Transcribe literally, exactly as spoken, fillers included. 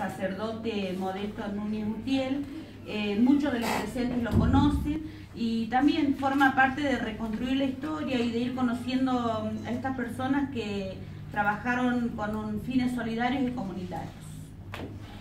sacerdote Modesto Núñez Utiel. Eh, muchos de los presentes lo conocen y también forma parte de reconstruir la historia y de ir conociendo a estas personas que trabajaron con un fines solidarios y comunitarios.